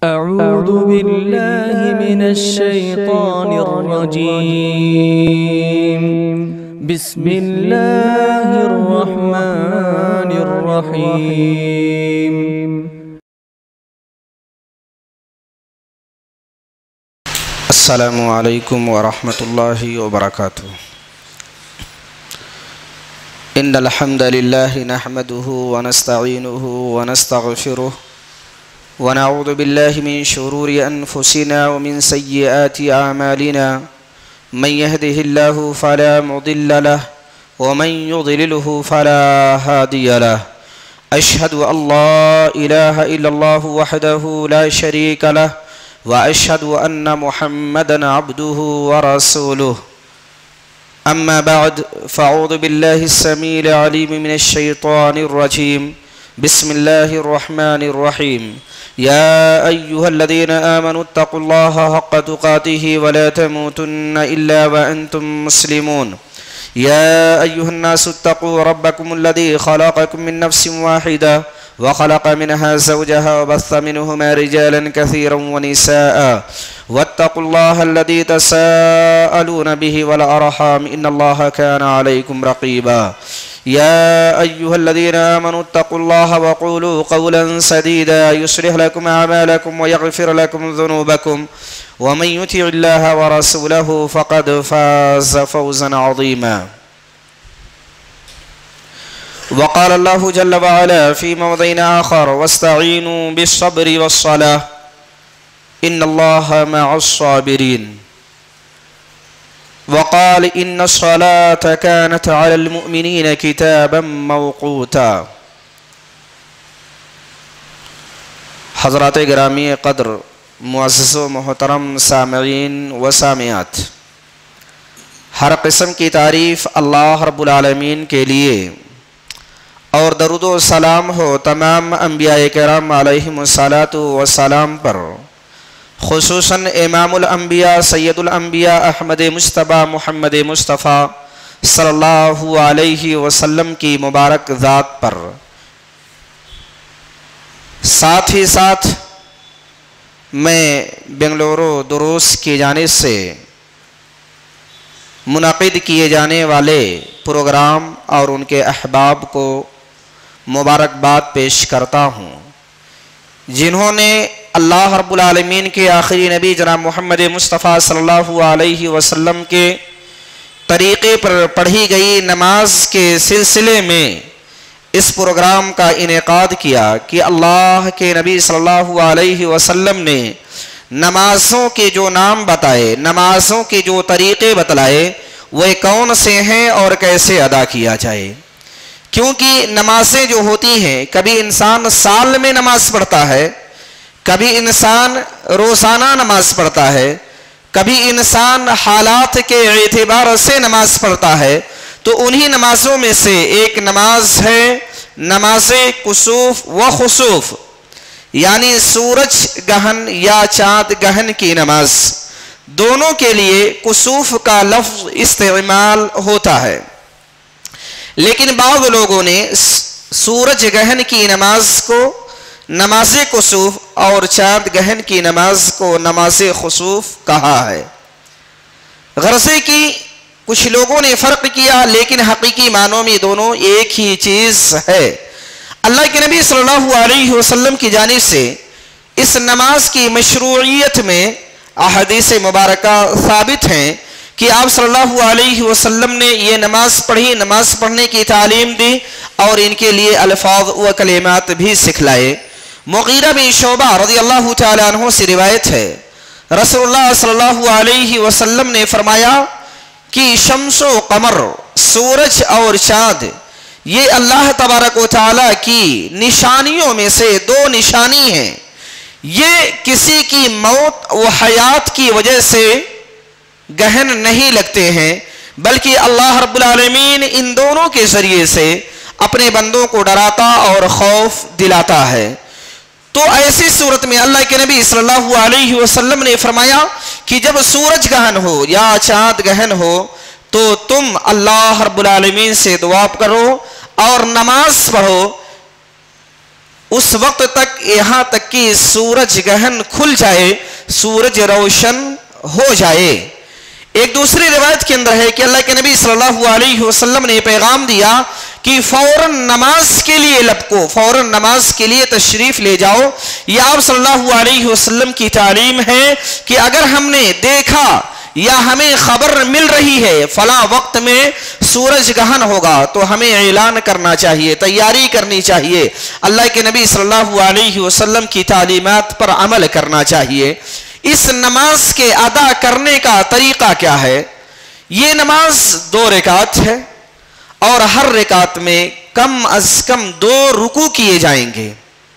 أعوذ بالله من الشيطان الرجيم. بسم الله الرحمن الرحيم. السلام علیکم ورحمۃ اللہ وبرکاتہ. ان الحمد للہ نحمده ونستعینه ونستغفره ونعوذ باللہ من شرور انفسنا ومن سیئات اعمالنا. من يهده الله فلا مضل له ومن يضلله فلا هادي له. اشهد ان لا اله الا الله وحده لا شريك له واشهد ان محمدا عبده ورسوله. اما بعد فاعوذ بالله السميع العليم من الشيطان الرجيم. بسم الله الرحمن الرحيم. يا أيها الذين آمنوا اتقوا الله حق تقاته ولا تموتن إلا وأنتم مسلمون. يا أيها الناس اتقوا ربكم الذي خلقكم من نفس واحدة وخلق منها زوجها وبث منهما رجالا كثيرا ونساء واتقوا الله الذي تساءلون به والأرحام إن الله كان عليكم رقيبا. يا أيها الذين آمنوا اتقوا الله وقولوا قولا سديدا يصلح لكم أعمالكم ويغفر لكم ذنوبكم ومن يطع الله ورسوله فقد فاز فوزا عظيما. وقال الله جل وعلا في موضع آخر واستعينوا بالصبر والصلاة إن الله مع الصابرين. وقال ان الصلاة كانت على المؤمنين كتابا موقوتا. حضرات گرامی قدر، معزز و محترم سامعین و سامعات، ہر قسم کی تعریف اللہ رب العالمین کے لیے اور درود و سلام ہو تمام انبیاء کرام علیہم السلام پر، خصوصاً امام الانبیاء سید الانبیاء احمد مصطفیٰ محمد مصطفیٰ صلی اللہ علیہ وسلم کی مبارک ذات پر. ساتھ ہی ساتھ میں بنگلورو دروس کی جانب سے منعقد کیے جانے والے پروگرام اور ان کے احباب کو مبارکباد پیش کرتا ہوں، جنہوں نے اللہ رب العالمین کے آخری نبی جناب محمد مصطفیٰ صلی اللہ علیہ وسلم کے طریقے پر پڑھی گئی نماز کے سلسلے میں اس پروگرام کا انعقاد کیا کہ اللہ کے نبی صلی اللہ علیہ وسلم نے نمازوں کے جو نام بتائے، نمازوں کے جو طریقے بتلائے، وہ کون سے ہیں اور کیسے ادا کیا جائے. کیونکہ نمازیں جو ہوتی ہیں، کبھی انسان سال میں نماز پڑھتا ہے، کبھی انسان روزانہ نماز پڑھتا ہے، کبھی انسان حالات کے اعتبار سے نماز پڑھتا ہے. تو انہی نمازوں میں سے ایک نماز ہے نماز کسوف و خسوف، یعنی سورج گہن یا چاند گہن کی نماز. دونوں کے لیے کسوف کا لفظ استعمال ہوتا ہے، لیکن بعض لوگوں نے سورج گہن کی نماز کو نماز کسوف اور چاند گہن کی نماز کو نماز خسوف کہا ہے. غرضے کی کچھ لوگوں نے فرق کیا، لیکن حقیقی معنوں میں دونوں ایک ہی چیز ہے. اللہ کے نبی صلی اللہ علیہ وسلم کی جانب سے اس نماز کی مشروعیت میں احادیث مبارکہ ثابت ہیں کہ آپ صلی اللہ علیہ وسلم نے یہ نماز پڑھی، نماز پڑھنے کی تعلیم دی اور ان کے لیے الفاظ و کلمات بھی سکھلائے. مغیرہ بن شعبہ رضی اللہ تعالیٰ عنہ سے روایت ہے، رسول اللہ صلی اللہ علیہ وسلم نے فرمایا کہ شمس و قمر، سورج اور چاند، یہ اللہ تبارک و تعالیٰ کی نشانیوں میں سے دو نشانی ہیں. یہ کسی کی موت و حیات کی وجہ سے گہن نہیں لگتے ہیں، بلکہ اللہ رب العالمین ان دونوں کے ذریعے سے اپنے بندوں کو ڈراتا اور خوف دلاتا ہے. تو ایسی صورت میں اللہ کے نبی صلی اللہ علیہ وسلم نے فرمایا کہ جب سورج گہن ہو یا چاند گہن ہو تو تم اللہ رب العالمین سے دعا کرو اور نماز پڑھو उस वक्त तक, यहाँ तक कि सूरज गहन खुल जाए, सूरज रोशन हो जाए। एक दूसरी रिवायत के अंदर है कि अल्लाह के नबी सल्लल्लाहु अलैहि वसल्लम ने पैगाम दिया कि फौरन नमाज के लिए लपको, फौरन नमाज के लिए तशरीफ ले जाओ। यह आप सल्लल्लाहु अलैहि वसल्लम की तालीम है कि अगर हमने देखा या हमें खबर मिल रही है फला वक्त में सूरज गहन होगा, तो हमें ऐलान करना चाहिए, तैयारी करनी चाहिए, अल्लाह के नबी सल्लल्लाहु अलैहि वसल्लम की तालीमात पर अमल करना चाहिए। इस नमाज के अदा करने का तरीका क्या है? ये नमाज 2 रकात है और हर रकात में कम अज कम 2 रुकू किए जाएंगे।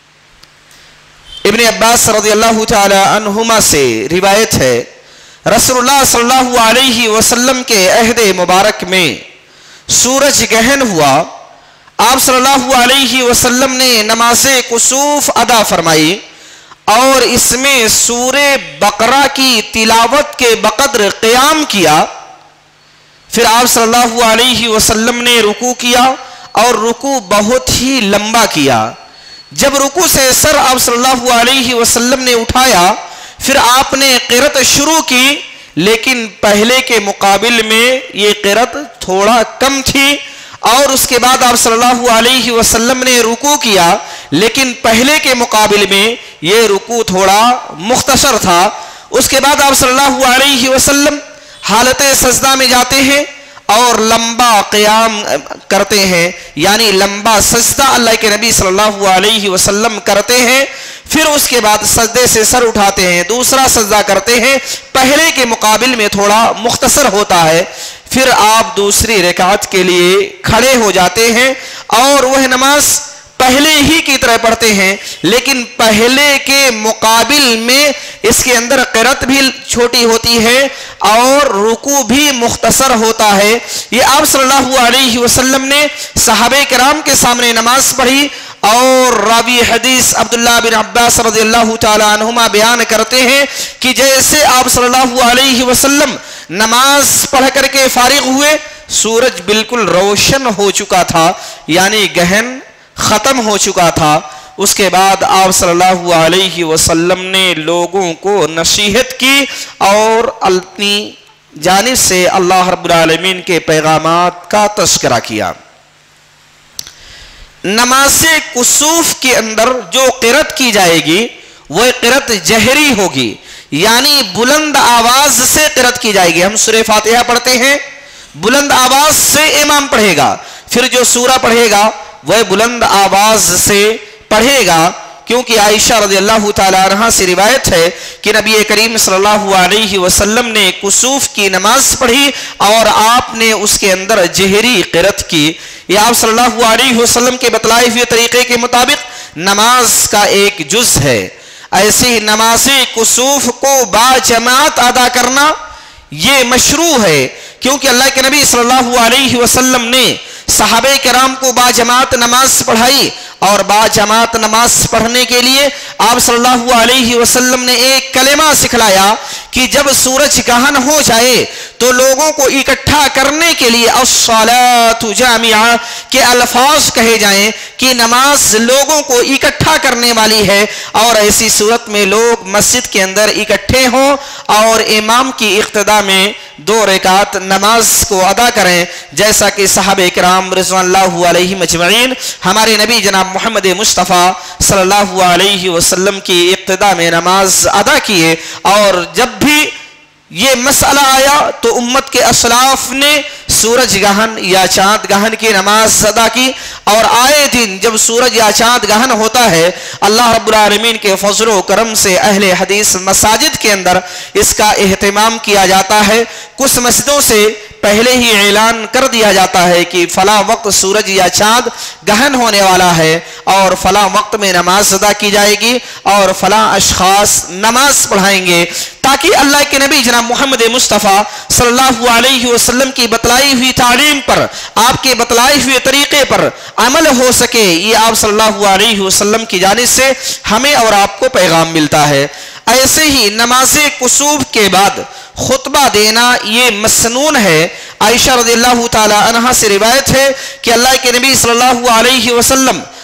इब्न अब्बास रज़ियल्लाहु ताला अन्हुमा से रिवायत है, रसूलुल्लाह सल्लल्लाहु अलैहि वसल्लम के अहद मुबारक में सूरज गहन हुआ। आप सल्लल्लाहु अलैहि वसल्लम ने नमाज़े कुसूफ अदा फरमाई और इसमें सूरे बकरा की तिलावत के बकद्र क़याम किया। फिर आप सल्लल्लाहु अलैहि वसल्लम ने रुकू किया और रुकू बहुत ही लंबा किया। जब रुकू से सर आप सल्लल्लाहु अलैहि वसल्लम ने उठाया, फिर आपने क़िरात शुरू की, लेकिन पहले के मुकाबिल में ये क़िरात थोड़ा कम थी। और उसके बाद आप सल्लल्लाहु अलैहि वसल्लम ने रुकू किया, लेकिन पहले के मुकाबिल में ये रुकू थोड़ा मुख्तसर था। उसके बाद आप सल्लल्लाहु अलैहि वसल्लम हालत सजदा में जाते हैं और लंबा क़याम करते हैं, यानी लंबा सजदा अल्लाह के नबी सल्लल्लाहु अलैहि वसल्लम करते हैं। फिर उसके बाद सजदे से सर उठाते हैं, दूसरा सजदा करते हैं, पहले के मुकाबिल में थोड़ा मुख्तसर होता है। फिर आप दूसरी रकात के लिए खड़े हो जाते हैं और वह नमाज पहले ही की तरह पढ़ते हैं, लेकिन पहले के मुकाबिल में इसके अंदर क़िरात भी छोटी होती है और रुकू भी मुख्तसर होता है। ये आप सल्लल्लाहु अलैहि वसल्लम ने सहाबे किराम के सामने नमाज पढ़ी और रावी हदीस अब्दुल्लाह बिन अब्बास रज़ियल्लाहु ताला अन्हुमा बयान करते हैं कि जैसे आप सल्लल्लाहु अलैहि वसल्लम नमाज पढ़ करके फारिग हुए, सूरज बिल्कुल रोशन हो चुका था, यानी गहन ख़त्म हो चुका था। उसके बाद आप सल्लल्लाहु अलैहि वसल्लम ने लोगों को नसीहत की और अपनी जानिब से अल्लाह रब्बुल आलमीन के पैगामात का तज़किरा किया। नमाज़े कुसूफ के अंदर जो क़िरात की जाएगी वह क़िरात जहरी होगी, यानी बुलंद आवाज से क़िरात की जाएगी। हम सूरह फातिहा पढ़ते हैं, बुलंद आवाज से इमाम पढ़ेगा, फिर जो सूरा पढ़ेगा वह बुलंद आवाज से पढ़ेगा, क्योंकि आयशा रज़ियल्लाहु ताला अन्हा से रिवायत है कि नबी करीम सल्लल्लाहु अलैहि वसल्लम ने कुसूफ की नमाज पढ़ी और आपने उसके अंदर जहरी क़िरात की। यह आप सल्लल्लाहु अलैहि वसल्लम के बतलाए हुए तरीके के मुताबिक नमाज का एक जुज है। ऐसे ही नमाज़े कुसूफ को बाजमात अदा करना ये मशरू है, क्योंकि अल्लाह के नबी सल्लल्लाहु अलैहि वसल्लम ने सहाबे किराम को बाजमात नमाज पढ़ाई और बाजमात नमाज पढ़ने के लिए आप सल्लल्लाहु अलैहि वसल्लम ने एक कलेमा सिखलाया कि जब सूरज गहन हो जाए तो लोगों को इकट्ठा करने के लिए अस्सलातु जामिआ के अल्फाज कहे जाएं कि नमाज लोगों को इकट्ठा करने वाली है, और ऐसी सूरत में लोग मस्जिद के अंदर इकट्ठे हों और इमाम की इक्तदा में 2 रकात नमाज को अदा करें, जैसा कि सहाबे किराम रिज़वानुल्लाहि अलैहिम अजमईन हमारे नबी जनाब मोहम्मद मुस्तफ़ा सल्लल्लाहु अलैहि वसल्लम की इक्तदा में नमाज अदा किए। और जब भी ये मसला आया तो उम्मत के असलाफ ने सूरज गहन या चाँद गहन की नमाज अदा की, और आए दिन जब सूरज या चाँद गहन होता है अल्लाह रब्बुल आलमीन के फज़ल व करम से अहले हदीस मसाजिद के अंदर इसका एहतमाम किया जाता है। कुछ मस्जिदों से पहले ही ऐलान कर दिया जाता है कि फला वक्त सूरज या चाँद गहन होने वाला है और फला वक्त में नमाज अदा की जाएगी और फला अशखास नमाज पढ़ाएंगे, ताकि अल्लाह के नबी जनाब मोहम्मद मुस्तफ़ा सल्लल्लाहु अलैहि वसल्लम की बतलाई हुई तालीम पर, आपके बतलाए हुए तरीके पर अमल हो सके। ये आप सल्लल्लाहु अलैहि वसल्लम की जानिब से हमें और आपको पैगाम मिलता है। ऐसे ही नमाज़े कुसूफ के बाद खुतबा देना ये मसनून है। आयशा रज़ियल्लाहु ताला अन्हा से रिवायत है कि अल्लाह के नबी सल्लल्लाहु अलैहि वसल्लम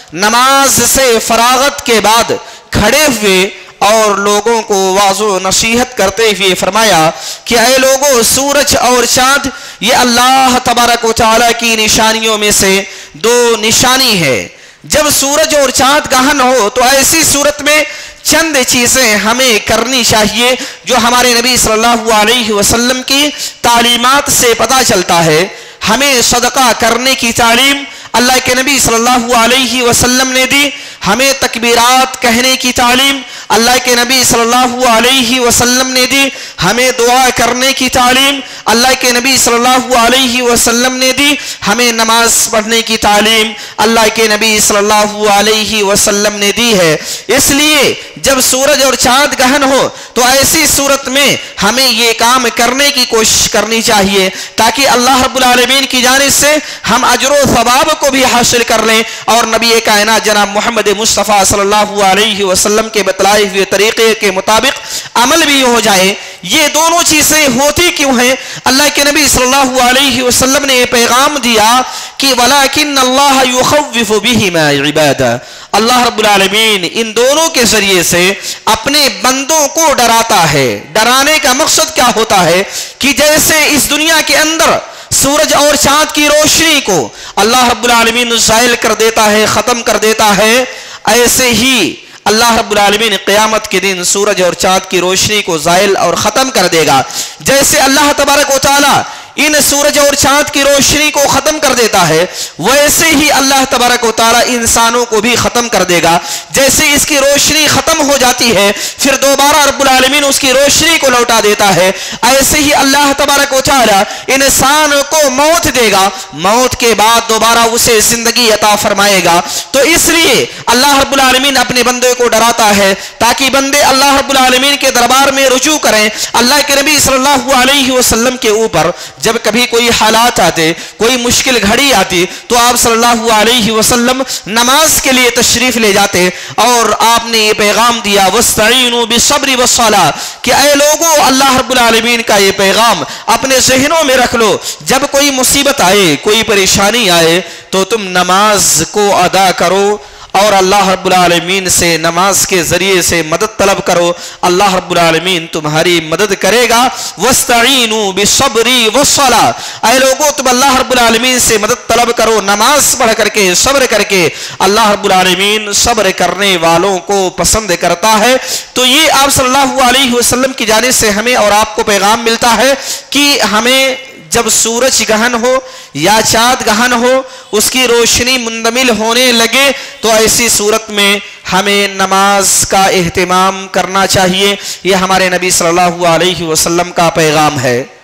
نماز سے فراغت کے بعد کھڑے ہوئے اور لوگوں کو واعظ و نصیحت کرتے ہوئے فرمایا کہ اے لوگوں، سورج اور چاند یہ اللہ تبارک و تعالیٰ کی نشانیوں میں سے دو نشانی ہے۔ جب سورج اور چاند گہن ہو تو ایسی صورت میں چند چیزیں ہمیں کرنی چاہیے جو ہمارے نبی صلی اللہ علیہ وسلم کی تعلیمات سے پتہ چلتا ہے۔ ہمیں صدقہ کرنے کی تعلیم اللہ کے نبی صلی اللہ علیہ وسلم نے دی، ہمیں تکبیرات کہنے کی تعلیم اللہ کے نبی صلی اللہ علیہ وسلم نے دی، ہمیں دعا کرنے کی تعلیم اللہ کے نبی صلی اللہ علیہ وسلم نے دی، ہمیں نماز پڑھنے کی تعلیم اللہ کے نبی صلی اللہ علیہ وسلم نے دی ہے۔ اس لیے جب سورج اور چاند گہن ہو تو ایسی صورت میں ہمیں یہ کام کرنے کی کوشش کرنی چاہیے تاکہ اللہ رب العالمین کی جانب سے ہم اجر و ثواب کو بھی حاصل کر لیں اور نبی کائنات جناب محمد مصطفیٰ صلی اللہ علیہ وسلم کے بتلائے ہوئے طریقے کے مطابق عمل بھی ہو جائے۔ یہ دونوں چیزیں ہوتی کیوں ہیں؟ اللہ کے نبی صلی اللہ علیہ وسلم نے یہ پیغام دیا کہ وَلَكِنَّ اللَّهَ يُخَوِّفُ بِهِمَا عِبَادًا، اللہ رب العالمین ان دونوں کے ذریعے سے اپنے بندوں کو ڈراتا ہے۔ ڈرانے کا مقصد کیا ہوتا ہے کہ جیسے اس دنیا کے اندر سورج اور چاند کی روشنی کو اللہ رب العالمین زائل کر دیتا ہے، ختم کر دیتا ہے، ایسے ہی اللہ رب العالمین قیامت کے دن سورج اور چاند کی روشنی کو زائل اور ختم کر دے گا۔ جیسے اللہ تبارک و تعالی ان سورج اور چاند کی روشنی کو ختم کر دیتا ہے، ویسے ہی اللہ تبارک و تعالی انسانوں کو بھی ختم کر دے گا۔ جیسے اس کی روشنی ختم ہو جاتی ہے پھر دوبارہ رب العالمین اس کی روشنی کو لوٹا دیتا ہے، ایسے ہی اللہ تبارک و تعالی انسان کو موت دے گا، موت کے بعد دوبارہ اسے زندگی عطا فرمائے گا۔ تو اس لیے اللہ رب العالمین اپنے بندے کو ڈراتا ہے تاکہ بندے اللہ رب العالمین کے دربار میں رجوع کریں۔ اللہ کے نبی صلی اللہ علیہ وسلم کے اوپر جب کبھی کوئی حالات آتے، کوئی مشکل گھڑی آتی تو آپ صلی اللہ علیہ وسلم نماز کے لیے تشریف لے جاتے اور آپ نے یہ پیغام دیا وَاسْتَعِينُوا بِالصَّبْرِ وَالصَّلَاةِ کہ اے لوگوں، اللہ رب العالمین کا یہ پیغام اپنے ذہنوں میں رکھ لو، جب کوئی مصیبت آئے، کوئی پریشانی آئے تو تم نماز کو ادا کرو اور اللہ رب العالمین سے نماز کے ذریعے سے مدد طلب کرو، اللہ رب العالمین تمہاری مدد کرے گا۔ وَاسْتَعِينُوا بِالصَّبْرِ وَالصَّلَاةِ اے لوگوں، تم اللہ رب العالمین سے مدد طلب کرو، نماز پڑھ کر کے، صبر کر کے۔ اللہ رب العالمین صبر کرنے والوں کو پسند کرتا ہے۔ تو یہ آپ صلی اللہ علیہ وسلم کی جانب سے ہمیں اور آپ کو پیغام ملتا ہے کہ ہمیں جب سورج گہن ہو یا چاند گہن ہو، اس کی روشنی مندمل ہونے لگے تو ایسی صورت میں ہمیں نماز کا اہتمام کرنا چاہیے۔ یہ ہمارے نبی صلی اللہ علیہ وسلم کا پیغام ہے۔